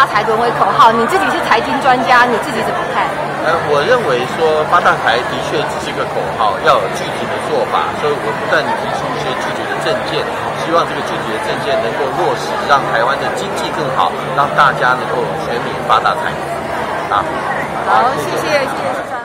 财沦为口号，你自己是财经专家，你自己怎么看？ 我认为说发大财的确只是一个口号，要有具体的做法，所以我不断提出一些具体的政见，希望这个具体的政见能够落实，让台湾的经济更好，让大家能够全民发大财。 好，谢谢。